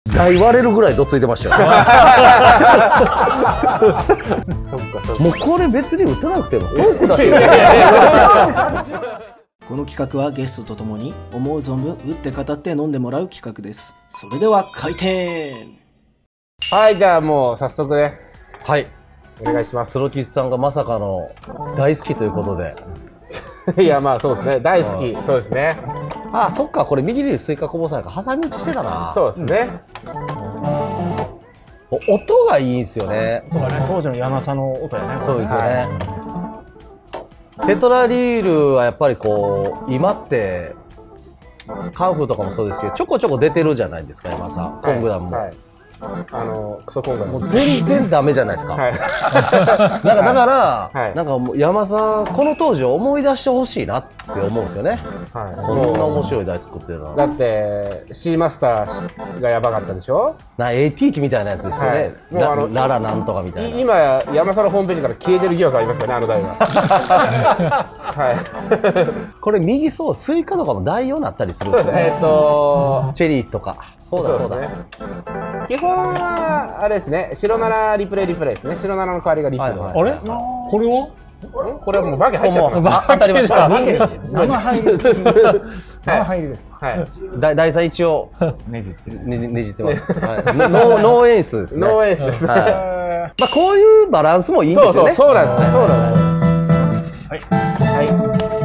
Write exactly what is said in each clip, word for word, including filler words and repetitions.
大割れるぐらいどついてましたよ。もうこれ別に打たなくてもトークだけ。 この企画はゲストとともに思う存分打って語って飲んでもらう企画です。それでは開店。 はい、じゃあもう早速ね、 はい、 お願いします。 黒吉さんがまさかの大好きということで。 いや、まあそうですね、大好き。そうですね。 あ、そっか、これ右にスイカこぼさないから挟み撃ちしてたな。 そうですね。 音がいいんですよね。 そうだね、当時の山佐の音やね。 そうですよね。テトラリールはやっぱりこう今ってカンフーとかもそうですけどちょこちょこ出てるじゃないですか。山さんコングダムも、はい、 あのクソコングダムもう全然ダメじゃないですか。はい、なんかだから、はい、なんかもう山さんこの当時を思い出してほしいなって思うんですよね。はい、こんな面白い台作ってるな。 だって C マスターがやばかったでしょ。 な エーティー 機みたいなやつですよね。はい、もうあのララなんとかみたいな。 今山さんのホームページから消えてる疑惑ありますよね、あの台は。はい。 これ右そうスイカとかも代用になったりするんですよね。えっとチェリーとか。そうだそうだ。 基本はあれですね。白ならリプレイリプレイですね。白ならの代わりがリプレイ。 あれ？これは？ これはもうバケ入っちゃった。 当たりました。 生入り。生入りです。 はい。 第三一応ねじってねじってます。ノー演出ですね。 ノー演出ですね。まあこういうバランスもいいんですよね。 そうそうなんですね。そうなんです。はい。はい。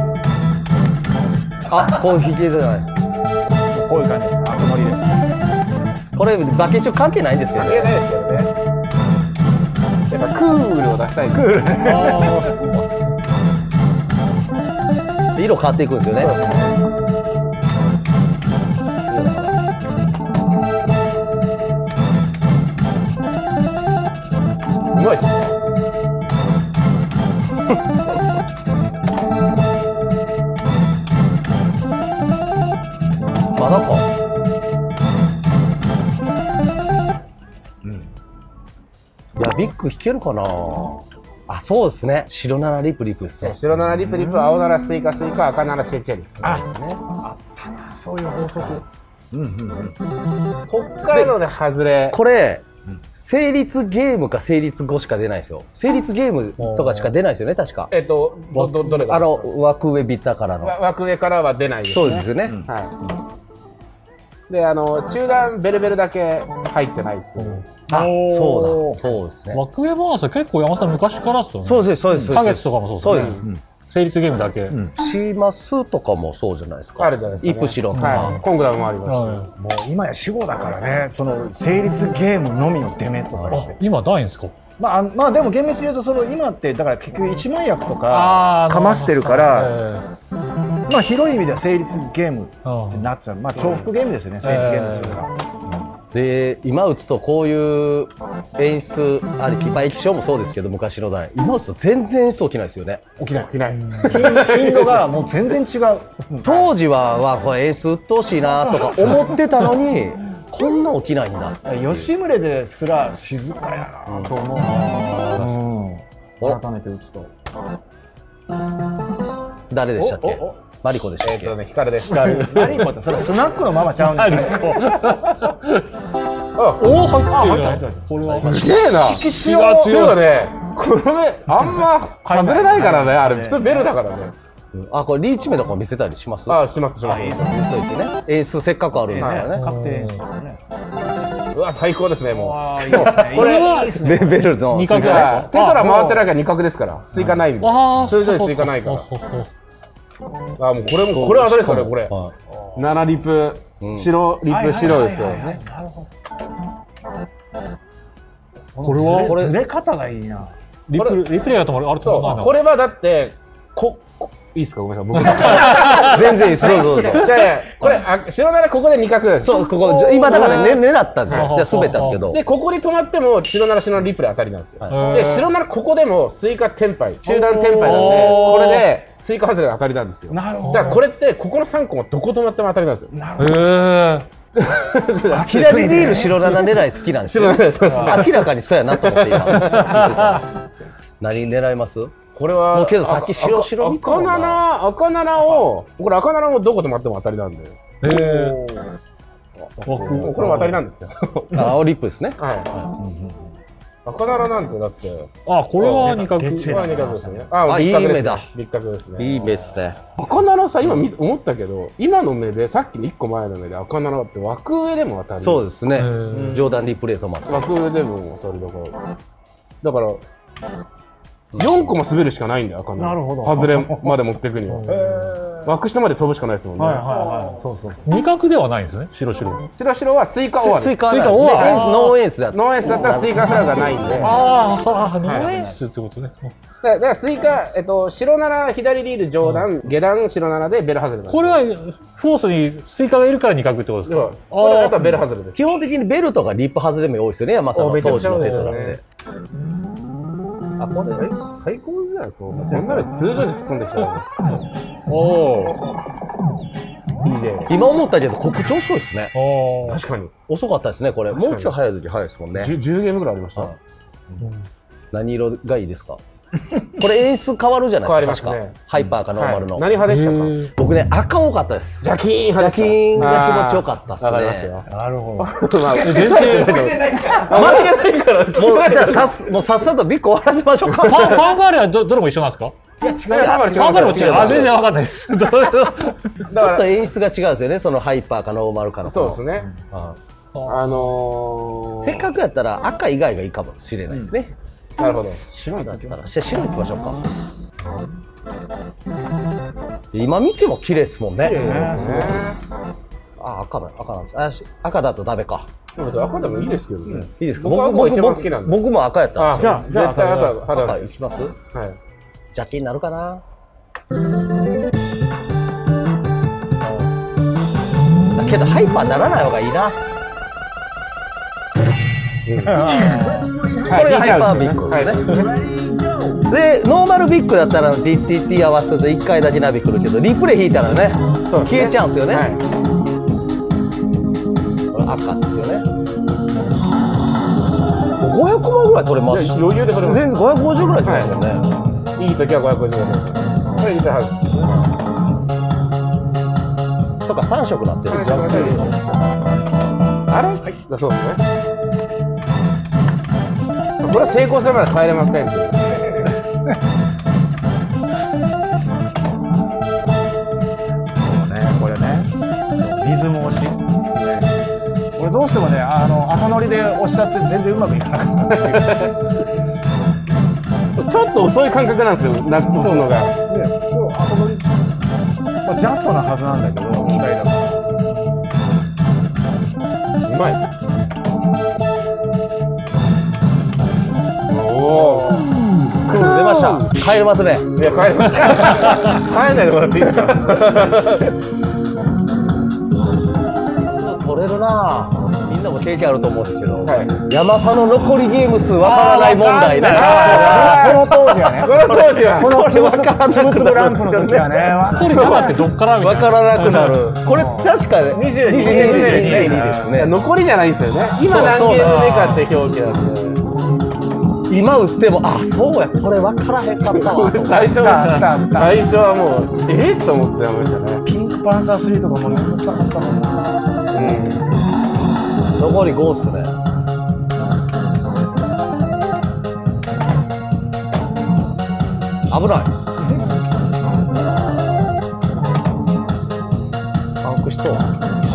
あ、こう弾いてるじゃない。 こういう感じです。あくまりです。 これバケ一応関係ないんですよね。 関係ないですけどね。やっぱクールを出したい。クール。 色変わっていくんですよね。 うまいっすね。 まだか。いや、ビッグ弾けるかな。あ、そうですね。白ならリプリプですね。 白ならリプリプ、青ならスイカスイカ、赤ならチェチェです。 あ、あったな、そういう法則。うんうんうん。 こっからのね、外れ。 これ、成立ゲームか成立後しか出ないですよ。成立ゲームとかしか出ないですよね、確か。 えっと、ど、ど、どれがあの、枠上ビッタからの。 枠上からは出ないですね。 そうですよね。 はい。で、あの中段ベルベルだけ入ってないっていう。 あ、そうだ、そうですね。 枠上ボーナスは結構山さん昔からですよね。 そうです、そうです。 花月とかもそうですね。そうです。成立ゲームだけ。 シーマスとかもそうじゃないですか。 あるじゃないですか。 イプシロンとか。 コングダムもありますし。 もう今や死後だからね、その成立ゲームのみの出目とかして。今ないんですか？まあ、まあでも厳密に言うとその今ってだから結局一万役とかかましてるから、まあ広い意味では成立ゲームってなっちゃう。まあ重複ゲームですよね、成立ゲームっていうのは。 で今打つとこういう演出ありき、バイキショーもそうですけど昔の代、今打つと全然演出起きないですよね。 起きない起きない。 頻度がもう全然違う。当時はわこれ演出鬱陶しいなとか思ってたのに。こんな起きないんだ。 吉宗ですら静かやなと思う。改めて打つと。 誰でしたっけ？マリコでしたっけ？ えっとね、ヒカルです。 マリコってそれスナックのママちゃうんですか？ あ、おお入ってる。これはすげえな。気が強いね。これあんま外れないからね。あれ普通ベルだからね。 あ、これリーチ目とか見せたりします？ あ、しますします。 そうですね。演出せっかくあるんですからね。 確定演出ですね。 うわ、最高ですね、もう。 これはベルの二角だ。テトラ回ってないから二角ですから。追加ないんで。それぞれ追加ないから。あ、もうこれもこれはどれですかね、これ。七リプ白リプ白ですよ。なるほど。これはこれずれ方がいいな。リプリプレイが止まるあると思うな。 これはだってこいいですか、ごめんなさい、僕全然いいです。どうぞどうぞ。 じゃあこれ白ならここで二角。 そう、ここ今だからね狙ったんですよ。じゃあ滑ったんですけど。 でここに止まっても白なら白のリプレイ当たりなんですよ。で白ならここでもスイカテンパイ、中段テンパイなんでこれでスイカ外れが当たりなんですよ。なるほど。だからこれってここの三個もどこ止まっても当たりなんですよ。なるほど。へえ。左ビール白なな狙い好きなんですよ。明らかにそうやなと思って今。何狙います？これはもうけどさっき白白見たもんな。 赤なら赤ならをこれ赤ならもどこ止まっても当たりなんで。へえ。 これも当たりなんですよ。 青リップですね。 はい。赤ならなんてだって。 あ、これは二角。 これは二角ですね。 あ、いい目だ。 立角ですね。 いい目ですね。 赤ならさ、今思ったけど、今の目で、さっきのいっこまえの目で赤ならって枠上でも当たり。 そうですね。ジョーダンリプレイトマト。 枠上でも当たりだから。だから、よんこも滑るしかないんだよ、赤なら。なるほど。外れまで持っていくには。枠下まで飛ぶしかないですもんね。はいはいはい。そうそう。 二角ではないんですね、白白。白白はスイカ終わり。 スイカ終わり。ノーエースだった。 ノーエースだったらスイカフラグがないんで。 ああ、ノーエースってことね。 だからスイカ、えっと、白なら左リール上段、下段白ならでベル外れ。 これは、フォースにスイカがいるから二角ってことですか？ これあとはベル外れです。 基本的にベルとかリップ外れも多いですよね、山さんの当時のテトラって。 あ、これ最高じゃないですか。こんなの通常に突っ込んできたら。おー。 今思ったけど告知遅いですね。 確かに。 遅かったですね、これ。もうちょい早い時早いですもんね。 じゅうゲームぐらいありました。 何色がいいですか？これ演出変わるじゃないですか。 変わりますね。 ハイパーかノーマルの。 何派でしたか？ 僕ね、赤多かったです。 ジャキーン派です。ジャキーンが気持ちよかったっすね。 わかりますよ。なるほど。まあ、 全然。負けないから。もう、じゃあ、もうさっさとビッグ終わらせましょうか。 ファンガーレはどれも一緒なんですか？ いや、違う。ファンガーレも違う。あ、全然わかんないです。 ちょっと演出が違うんですよね、そのハイパーかノーマルかの。 そうですね。あのせっかくやったら赤以外がいいかもしれないですね。 なるほど。 白だったら、じゃあ白いきましょうか。今見ても綺麗ですもんね。あ、赤だ、赤なんです。あ、赤だとダメか。 赤でもいいですけどね。 いいですか？ 僕は一番好きなんで。 僕も赤やったんですよ。 じゃあ、絶対赤、 赤いきます？はい。ジャケになるかな？けどハイパーならない方がいいな。これがハイパービッグですね。で、ノーマルビッグだったら ディーティーティー 合わせるといっかいだけナビ来るけど、リプレイ引いたらね、消えちゃうんですよね。これ赤ですよね。ごひゃくまいぐらい取れます。 余裕で取れます。 全然ごひゃくごじゅうぐらい取れますよね。 いい時はごひゃくごじゅうぐらい。これいいはず。とかさん色なってる。 あれ？だそうですね。これは成功すれば帰れません。そうね、これね、リズム押し。俺どうしてもね、あの赤ノリで押しちゃって全然うまくいかなかった。 ちょっと遅い感覚なんですよ、な押すのが。 ね、こう赤ノリ、まあ、ジャストなはずなんだけど、問題だから。 うまい。おー。 出ました。帰れますね。 いや、帰れます。帰んないでもらっていいですか？ 取れるなぁ。みんなも経験あると思うんですけど、はい、山差の残りゲーム数わからない問題ね。 この当時はね。 この当時は。 このわからなくなるランプの時はね。 これ山ってどっからみたいな。 わからなくなる。これ確かににじゅうにですね。 残りじゃないんですよね。今何ゲーム目かって表記なんで。 今打っても、あ、そうや、これ分からへんかったわ。 最初は、最初はもう、えぇと思ってやめましたね。 ピンクパンサースリーとかもめんどくさかったもんな。 うん。 残りごっすね。危ない。パンクしそう。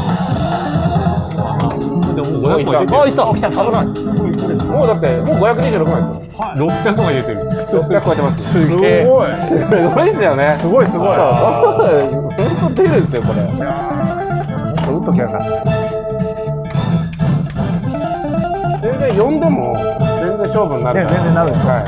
でもごひゃくまい出てる。あ、いった。危ない。 もうだって、もうごひゃくにじゅうろくまいですよ。 ろっぴゃくまい入れてる。 ろっぴゃく超えてます。 すげえ。 すごい。すごいですよね。 すごいすごい。 本当出るんですよ、これ。いやー、もっと打っときゃよかった。 全然よんでも、全然勝負になる。 全然なるんですか。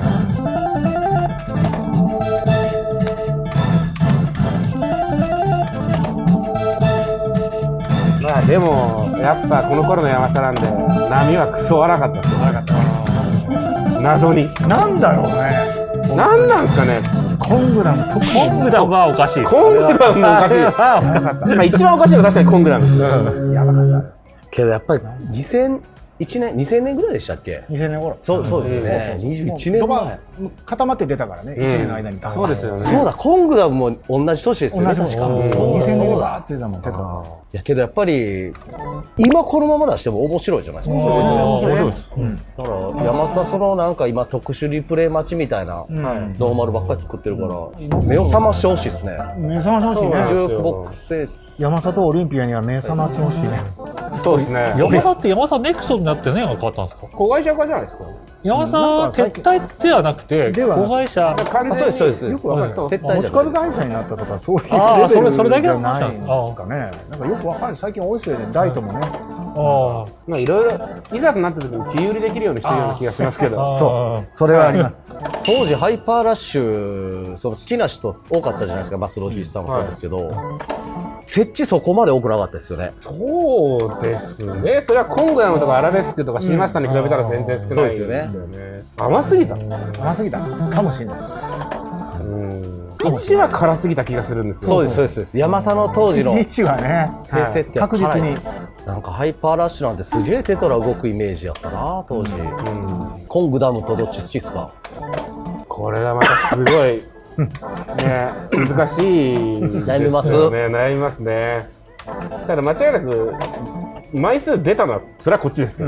まあでも、やっぱこの頃の山下なんで、波はクソ荒かったですよ。荒かった。謎に。 なんだろうね。 なんなんですかね。 コングラム、 コングラムがおかしい。 コングラムもおかしい。今一番おかしいのは確かにコングラムです。 やばかった。 けどやっぱりにせんいちねん、にせんねんぐらいでしたっけ？ にせんねん頃。 そうそうですね。にじゅういちねんまえ。 固まって出たからね、いちねんの間に。 そうですよね。 そうだ、コングダムも同じ年ですよね、確か。 にせんねんバーって出たもん、テトラ。 いやけどやっぱり今このまま出しても面白いじゃないですか。面白いです。だから山里そのなんか今特殊リプレイ待ちみたいなノーマルばっかり作ってるから目を覚ましてほしいですね。 目覚ましてほしいね。 ジュークボックスセンス。 山里オリンピアには目覚ましてほしいね。 そうですね。 山里って山里ネクソンになって何が変わったんですか？ 子会社化じゃないですか。 山里撤退ではなくて子会社。 完全にそうですそうです。 よくわかる。 撤退持ち株会社になったとかそういうあーレベルそれそれだけのじゃないん話なんですですかね。なんかよくわかる。最近多いですよね。ダイトもね。 あまあいろいろいざとなった時に切り売りできるようにしてるような気がしますけど。 そう。 それはあります。 当時ハイパーラッシュその好きな人多かったじゃないですか。バスロジーさんもそうですけど、設置そこまで多くなかったですよね。 そうですね。それはコングダムとかアラベスクとかシーマスターに比べたら全然少ないですよね。甘すぎた。 甘すぎたかもしれない。 いちは辛すぎた気がするんですよ。 そうですそうですそうです。山佐の当時のいちはね、 平成って確実になんかハイパーラッシュなんてすげえテトラ動くイメージやったな当時。コングダムとどっち好きっすか？ これはまたすごいね難しい。 悩みます？ ね悩みますね。ただ間違いなく枚数出たのはそれはこっちですけど。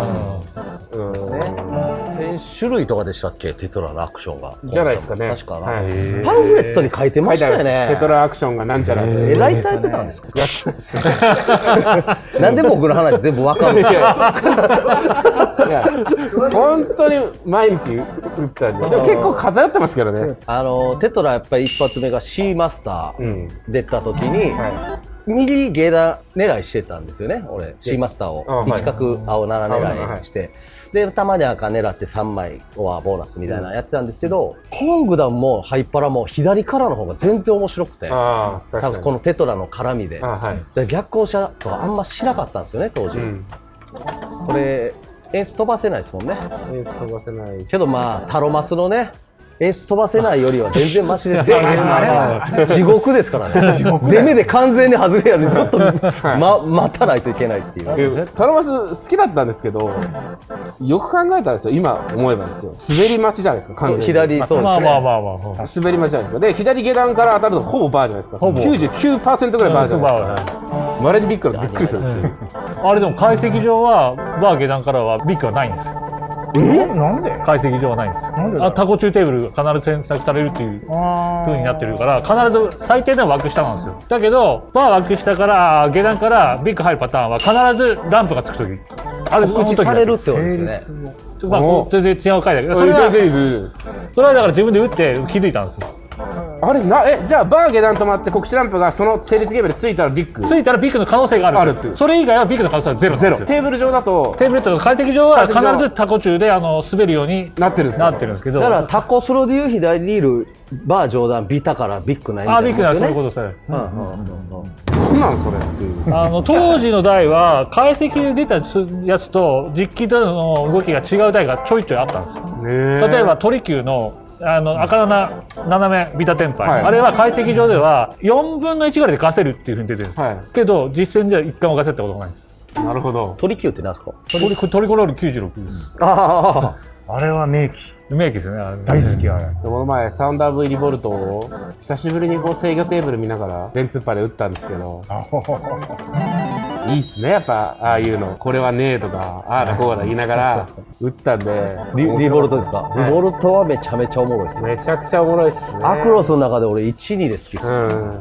せん種類とかでしたっけテトラのアクションが。 じゃないですかね。 確かな。 はい、 パンフレットに書いてましたよね。 テトラアクションがなんちゃら。 え、ライターやってたんですか？なんで僕の話全部わかるんですか？ いや、本当に毎日打ったんで。でも結構偏ってますけどね。 あの、テトラやっぱり一発目が C マスター出た時に、右下段狙いしてたんですよね、俺。C マスターを。一角青なな狙いして。で、たまに赤狙ってさんまいはボーナスみたいなのやってたんですけど、コングダムもハイパラも左からの方が全然面白くて、多分このテトラの絡みで。で逆行車とかあんましなかったんですよね、当時。これ、エース飛ばせないですもんね。 エース飛ばせない。 けどまあ、タロマスのね、エース飛ばせないよりは全然マシですよ。地獄ですからね。出目で完全に外れやるにちょっと、ま、待たないといけないっていう。 タロマス好きだったんですけど、よく考えたらですよ、今思えばですよ。滑り待ちじゃないですか、完全に。 左、そうですね。 まあまあまあまあ。 滑り待ちじゃないですか。で、左下段から当たるとほぼバーじゃないですか。ほぼ。きゅうじゅうきゅうパーセントぐらいバーじゃないですか。まれにビッグなびっくりするっていう。 あれでも解析上は、バー下段からはビッグはないんですよ。 えなんで解析上はないんですよ。なんであタコ中テーブルが必ず選択されるっていう風になってるから、必ず最低でも枠下なんですよ。だけど、バー枠下から、下段からビッグ入るパターンは必ずランプがつくとき。 あれ、告知されるってことですね。 まあ、全然違う回だけど、それは、それはだから自分で打って気づいたんですよ。 あれな、え、じゃあバー下段止まって告知ランプがその成立ゲームでついたらビッグついたらビッグの可能性がある。 あるっていう。 それ以外はビッグの可能性はゼロなんですよ。 テーブル上だと、 テーブルとか快適上は必ずタコ中であの滑るようになってるんですなってるんですけど。 だからタコスロでいう左にいるバー上段ビタからビッグないみたいな。 あ、ビッグなそういうことですね。 なんなんそれっていう。 あの当時の台は解析で出たやつと実機での動きが違う台がちょいちょいあったんですよ。例えばトリキューのあの赤七斜めビタテンパイ、はい、あれは解析上ではよんぶんのいちぐらいでガセるっていうふうに出てるんです、はい、けど実戦ではいっかいもガセったことがないんです。 なるほど。 トリキューって何ですか？ トリトリコロールきゅうじゅうろくです。 ああ、あれは名機。 名機ですね。 大好きあれ。 この前サウンダー V リボルトを久しぶりにこう制御テーブル見ながら全ツーパーで打ったんですけど。いいっすね、やっぱ、ああいうの。これはねえとか、ああだこうだ言いながら、打ったんで。 リ, リボルトですか？リボルトはめちゃめちゃおもろいです。 めちゃくちゃおもろいっすね。 アクロスの中で俺いち、にで好きです。うん。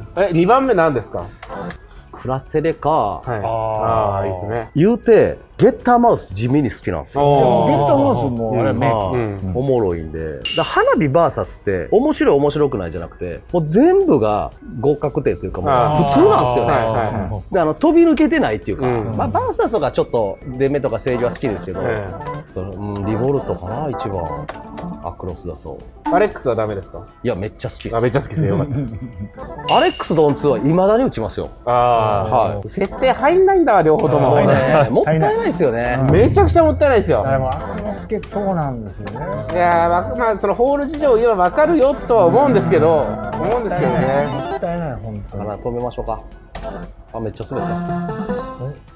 え、にばんめ何ですか？ クラセレか。 はい。ああ、いいっすね。 言うて、ゲッターマウス地味に好きなんですよ。 ゲッターマウスもあれね、 おもろいんで。だ花火 ブイエス って面白い面白くないじゃなくて、もう全部が合格点というかもう普通なんですよね。であの飛び抜けてないっていうか、まあバーサスとかちょっと出目とか制御は好きですけど、そのうんリボルトかな一番アクロスだと。 アレックスはダメですか？ いやめっちゃ好きです。 あめっちゃ好きですよ。よかったです。 アレックスドンツーは未だに打ちますよ。 ああはい。設定入んないんだわ両方とも。 もったいないですよね。 めちゃくちゃもったいないですよ。 あれもアクロスケそうなんですよね。 いやー、まあそのホール事情を言えばわかるよとは思うんですけど、思うんですけどね。 もったいない本当に。 止めましょうか。あめっちゃ滑った。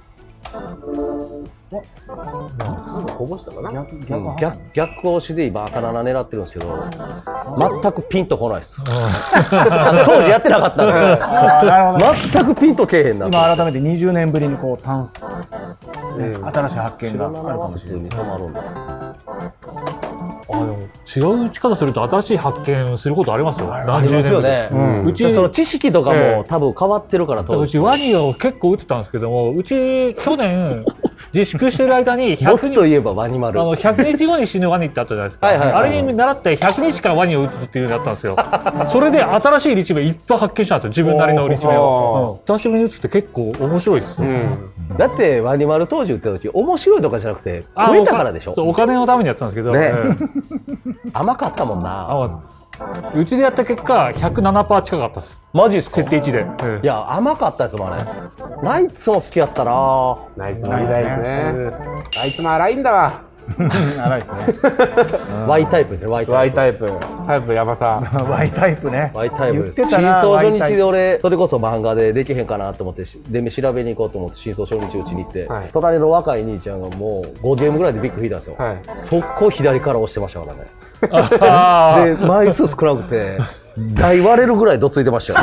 こぼしたかな。 逆逆逆逆押しで今赤なな狙ってるんですけど、全くピンとこないです。あの当時やってなかったんで、全くピンとけえへんな。 今改めてにじゅうねんぶりにこう単新しい発見があるかもしれない。 普通に止まるんだ。 あ、でも違う打ち方すると新しい発見することありますよ。 ありますよね。うちその知識とかも多分変わってるからと。 うちワニを結構打ってたんですけども、うち去年自粛してる間にひゃくにちといえばワニ丸。 あのひゃくにちごに死ぬワニってあったじゃないですか。あれに習ってひゃくにちからワニを打つっていうのやったんですよ。それで新しいリチメいっぱい発見したんですよ。自分なりのリチメを。久しぶりに打つって結構面白いですよ。 だってワニ丸当時打った時面白いとかじゃなくて増えたからでしょ。 そうお金のためにやってたんですけど。 甘かったもんな。 うちでやった結果ひゃくななパーセント近かったです。 マジですか？ 設定いちで。 いや甘かったですもんね。ナイツも好きやったな。 ナイツもいいですね。ナイツも荒いんだわ。 荒いですね。 Y タイプですね。Y タイプ。 タイプ。タイプ山さん。 Y タイプね。 Y タイプ。真相初日で俺それこそ漫画でできへんかなと思ってで調べに行こうと思って真相初日うちに行って、隣の若い兄ちゃんがもうごゲームぐらいでビッグ引いたんですよ。速攻左から押してましたからね。で枚数少なくて大割れるぐらいどついてましたよ。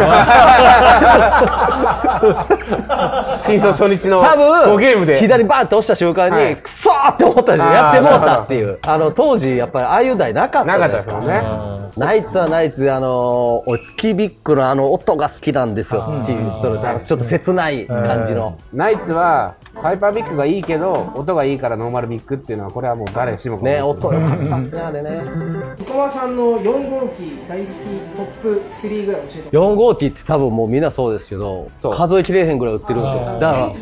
真相初日の多分ごゲームで左バーンって押した瞬間にクソーって思ったでしょ。やってもうたっていう。あの当時やっぱりああいう台なかったなかったですよね。 ナイツはナイツであの俺スキビックのあの音が好きなんですよ。それちょっと切ない感じの。 ナイツはハイパービックがいいけど音がいいからノーマルビックっていうのはこれはもう誰しもね音良かったっすねあれね。 生駒さんのよん号機大好きトップスリーぐらい教えて。 よん号機って多分もうみんなそうですけど数えきれへんぐらい売ってるんですよ。だ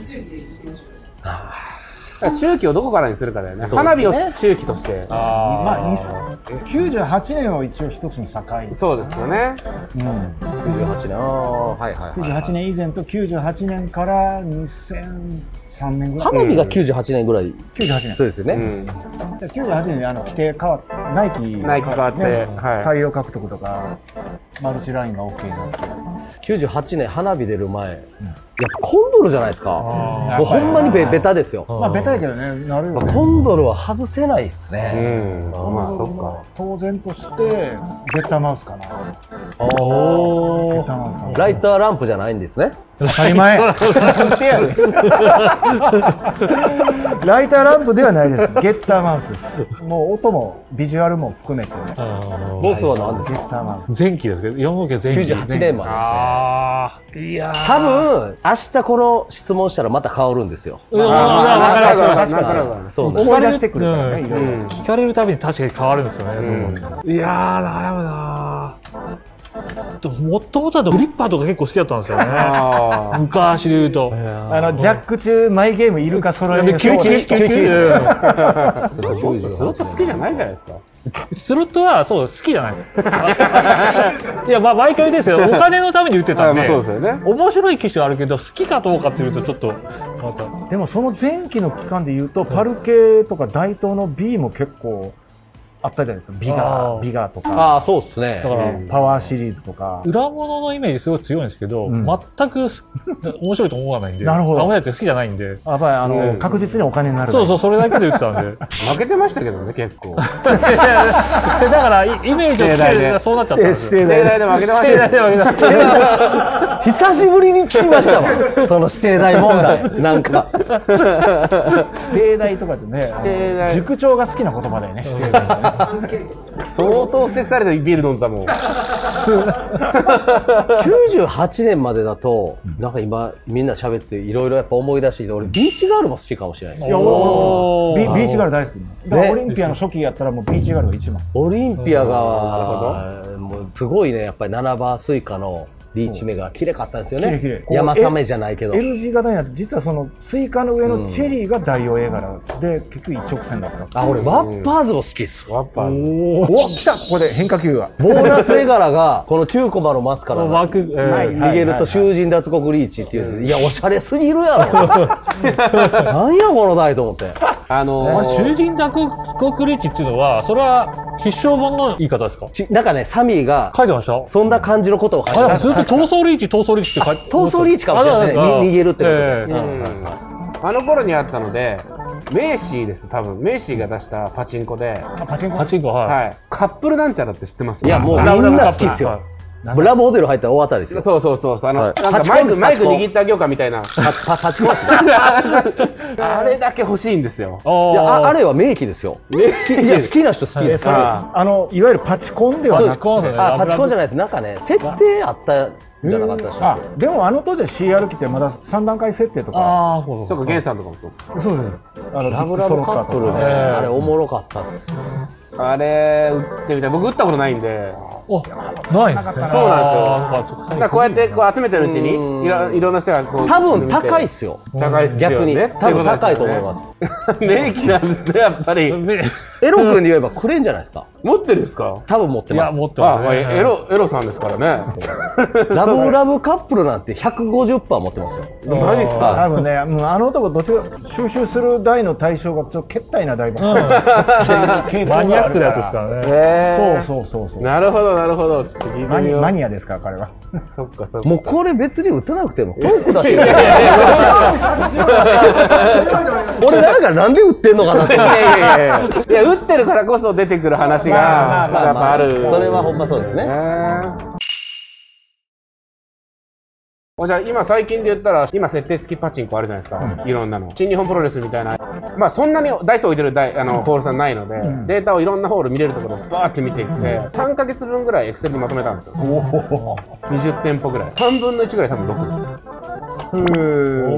から中期をどこからにするかだよね。花火を中期として。 まあきゅうじゅうはちねんを一応一つの境。 そうですよね。 きゅうじゅうはちねん、はいはい。 きゅうじゅうはちねん以前ときゅうじゅうはちねんからにせんさんねんぐらい。 花火がきゅうじゅうはちねんぐらい。 きゅうじゅうはちねん。 そうですよね。 きゅうじゅうはちねんにあの規定変わってナイキナイキ変わって大量獲得とかマルチラインが OK になって。 きゅうじゅうはちねん花火出る前。やっぱコンドルじゃないですか。もうほんまにベベタですよ。 まあベタやけどね、なるよね。 コンドルは外せないですね。 まあそっか。 当然としてゲッターマウスかな。 おお。ライターランプじゃないんですね。 当たり前。ライターランプではないです。ゲッターマウスです。もう音もビジュアルも含めて。 ボスは何ですか？ ゲッターマウス。 前期ですけど、よん号機は前期。 きゅうじゅうはちねんまでですね。 ああ。いや多分明日この質問したらまた変わるんですよ。 わかるわかる。 そう思い出してくるからね。 聞かれるたびに確かに変わるんですよね。いやー悩むなー。もともとだとフリッパーとか結構好きだったんですよね。昔で言うと。 あのジャック中マイゲームいるか揃えるか。 スロット好きじゃないじゃないですか。 スロットはそう好きじゃないです。いやまあ毎回ですけどお金のために売ってたんで、そうですよね。面白い機種あるけど好きかどうかっていうとちょっとまた。 でもその前期の期間で言うとパルケとか大東の B も結構あったじゃないですか。ビガービガーとか。 ああそうですね。 だからパワーシリーズとか。 裏物のイメージすごい強いんですけど、全く面白いと思わないんで。 なるほど。 あんまり好きじゃないんで。 やっぱりあの確実にお金になる。 そうそうそれだけで売ってたんで。 負けてましたけどね結構。だからイメージをつけるそうなっちゃったんですよ。 指定代で負けてました。指定代で負けてました。久しぶりに聞きましたわ。その指定代問題なんか。 指定代とかでね。塾長が好きな言葉だよね。指定代。 相当ふてくされてビール飲んだもん。きゅうじゅうはちねんまでだと、なんか今みんな喋っていろいろやっぱ思い出して、俺ビーチガールも好きかもしれない。 いやおビーチガール大好き。オリンピアの初期やったらもうビーチガールが一番。 オリンピアがもうすごいね、やっぱりななばスイカのリーチ目が綺麗かったんですよね。山亀じゃないけど。 L 字型になって実はそのスイカの上のチェリーが大王絵柄で結局一直線だから。 あ、俺ワッパーズも好きっす。 ワッパーズ。 おお、来たここで変化球が。 ボーナス絵柄がこのきゅうコマのマスカラが逃げると囚人脱獄リーチっていう。いやおしゃれすぎるやろ。なんやこの台と思って。 あの囚人脱獄リーチっていうのはそれは必勝本の言い方ですか？ なんかねサミーが書いてました。 そんな感じのことを書いてました。 闘争リーチ、闘争リーチって書いて、 闘争リーチかもしれないね。逃げるってことで。 あの頃にあったので、メイシーです、多分。メイシーが出したパチンコで。 パチンコパチンコ、はい。 カップルなんちゃらって知ってます？ いや、もうみんな好きですよ。ラブホテル入ったら大当たりですよ。 そうそうそう。あの、なんかマイク、マイク握ってあげようかみたいな。 パチコンあれだけ欲しいんですよ。 いや、あれは名機ですよ。好きな人好きです。 あの、いわゆるパチコンではなくて。 あ、パチコンじゃないです。なんかね、設定あったじゃなかったでしたっけ？でもあの当時は シーアール 機ってまださん段階設定とか。 ああ、そうそう。ゲンさんとかもそう。 そうです。 あの、ラブラブカップルね。あれおもろかったです。 あれ、打ってみたい。僕打ったことないんで。 お、ないですね。そうなんですよ。だからこうやってこう集めてるうちに、いろいろんな人がこう。 多分高いっすよ。 高いっすよ。 逆に。多分高いと思います。 名機なんですね、やっぱり。 エロ君に言えばくれんじゃないですか。 持ってるんですか？ 多分持ってます。 いや、持ってます。 エロ、エロさんですからね。 ラブラブカップルなんて ひゃくごじゅっパーセント 持ってますよ。 マジですか？ 多分ね、あの男どっちか収集する台の対象がちょっとけったいな台だ。マニアックなやつですからね。そうそうそうそう。 なるほどなるほど。 マニマニアですか彼は。 そっかそっか。 もうこれ別に打たなくてもトークだし。俺なんかなんで打ってんのかなって。いや打ってるからこそ出てくる話がやっぱある。 それはほんまそうですね。 じゃあ今最近で言ったら今設定付きパチンコあるじゃないですか、いろんなの。新日本プロレスみたいな、まあそんなに台数置いてる台あのホールさんないので、データをいろんなホール見れるところをバーって見ていってさんかげつぶんぐらいエクセルでまとめたんですよ。にじゅってんぽぐらい、さんぶんのいちぐらい多分ろくです。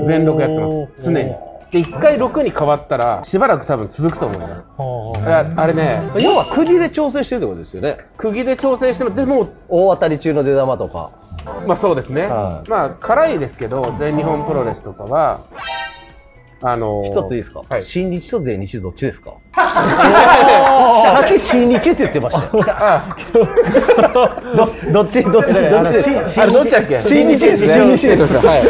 全ろくやってます常に。でいっかいろくに変わったらしばらく多分続くと思います。あれね、 要は釘で調整してるってことですよね。 釘で調整してもでも大当たり中の出玉とか。 まあそうですね。はい、まあ辛いですけど全日本プロレスとかはあのー、 一ついいですか。はい、新日と全日どっちですか。 はっきり新日って言ってましたよ。どっちどっちどっちですか。 どっちだっけ。新日ですね。新日です。はい。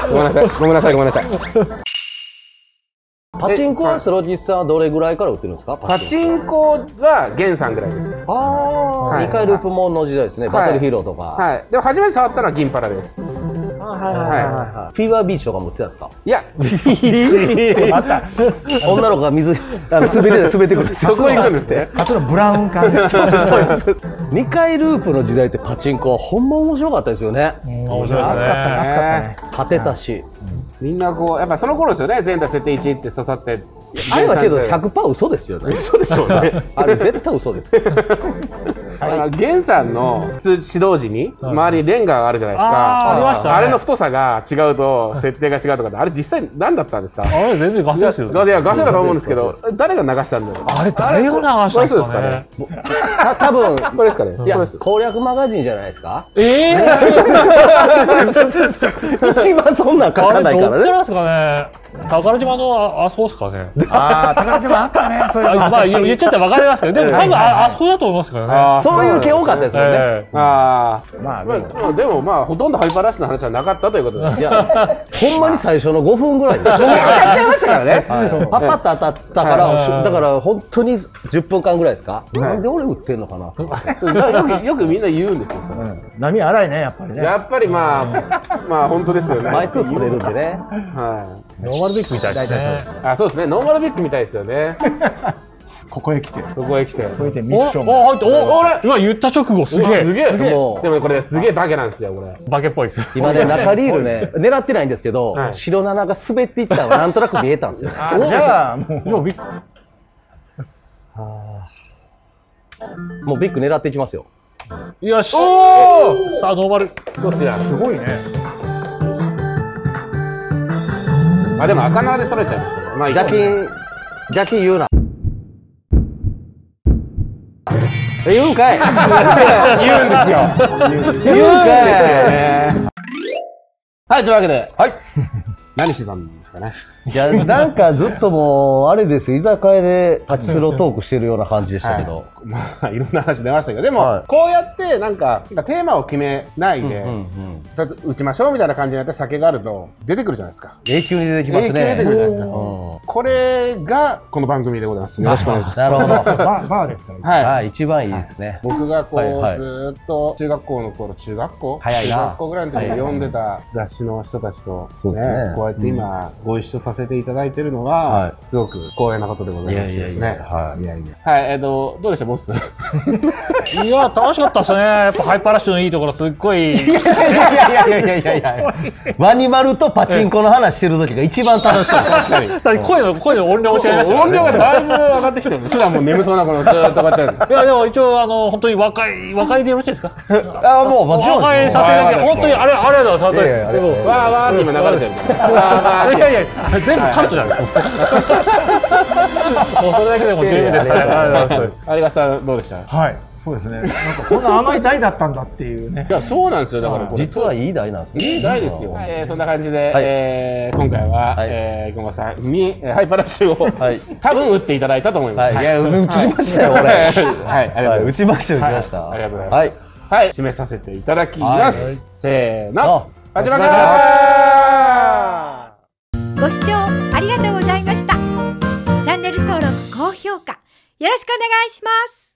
ごめんなさい。ごめんなさい。ごめんなさい。ごめんなさい。 パチンコはスロジスさんはどれぐらいから売ってるんですか。 パチンコはゲンさんぐらいです。 ああ、にかいループモンの時代ですね。バトルヒーローとか。 はい。でも初めて触ったのは銀パラです。 はいはいはい。フィーバービーチとかも売ってたんですか。 いや、 また女の子が水あの滑りで滑ってくる。 そこ行くんですね。 初のブラウン管。 にかいループの時代ってパチンコはほんま面白かったですよね。 面白いですね。 勝てたし。 みんなこうやっぱその頃ですよね。全体設定いちって刺さって。 あれはけど ひゃくパーセント 嘘ですよね。 嘘でしょうね。 あれ絶対嘘です。 ゲンさんの指導時に周りにレンガがあるじゃないですか。 ありましたね。 あれの太さが違うと設定が違うとかあれ実際何だったんですか。 あれ全然ガセですよ。 いやガセだと思うんですけど誰が流したんだろう。 あれ誰が流したんですかね。 多分これですかね。 いや攻略マガジンじゃないですか。 ええ。 一番そんなん書かないからね。 どっちですかね。宝島のあそこですかね。 ああ、宝島あったね。そういうの。 まあ言っちゃって分かりますけど、でも多分あそこだと思いますからね。 そういう系多かったですよね。 ああ、まあでもまあほとんどハイパーラッシュの話はなかったということです。いや、 ほんまに最初のごふんぐらいで。やっちゃいましたからね。パッパッと当たったから、だから本当にじゅっぷんかんぐらいですか。なんで俺売ってんのかな。 よくみんな言うんですよ。 波荒いねやっぱりね。 やっぱりまあまあ本当ですよね。 枚数取れるんでね。 はい。 ノーマルビッグみたいですね。 あ、そうですね。ノーマルビッグみたいですよね。 ここへ来て。 ここへ来て。 ここへ来てミッション。 お、お、お、今言った直後すげえ。 すげえ。でもこれすげえバケなんですよこれ。 バケっぽいです。 今ね中リールね狙ってないんですけど、白七が滑っていったのがなんとなく見えたんですよ。じゃあもうビッグ。 もうビッグ狙っていきますよ。 よし。おお。さあノーマル。 どちら。 すごいね。 あ、でも赤縄で揃えちゃいました。まあ邪金、邪金言うな。言うんかい。 言うんですよ。 言うんかい。はい、というわけで。 はい。何してたんですかね。 いや、なんかずっともう、あれですよ、居酒屋でパチスロトークしてるような感じでしたけど。 まあ、いろんな話出ましたけど、でも、こうやって、なんか、テーマを決めないで、打ちましょうみたいな感じになって酒があると、出てくるじゃないですか。 永久に出てきますね。 永久に出てくるじゃないですか。これが、この番組でございます。よろしくお願いします。 なるほど。 バーですから。はい。一番いいですね。 僕がこう、ずっと、中学校の頃、中学校早いな。 中学校ぐらいの時に読んでた雑誌の人たちと、ね、 こうやって今ご一緒させていただいてるのがすごく光栄なことでございますね。いやいやいや、はい、いやいや、はい、えっとどうでしたボス？ いや楽しかったですね。やっぱハイパーラッシュのいいところすっごい。いやいやいやいやいやいやいや。ワニマルとパチンコの話してる時が一番楽しかった。 声の声の音量も違いましたね。 音量がだいぶ上がってきてる。普段も眠そうな子のずっとこうやってる。 いやでも一応あの本当に和解和解でよろしいですか？ あもうもちろん。 和解させていただき本当にあれありがとうございます。 でもわーわーって今流れてる。 いやいや全部カットじゃないですか。もうそれだけでも十分ですね。 有賀さんどうでした？ はい。そうですね。なんかこんな甘い台だったんだっていうね。 いやそうなんですよ。だから実はいい台なんですね。 いい台ですよ。えー、そんな感じで、はい、えー、今回は、はい、えー、ゴマさんにハイパーラッシュを、はい、多分打っていただいたと思います。 はい、いや打ちましたよ俺。はい、ありがとうございます。打ちました打ちました。 ありがとうございます。はい、はい、締めさせていただきます。せーの、始まりました。ご視聴ありがとうございました。チャンネル登録高評価よろしくお願いします。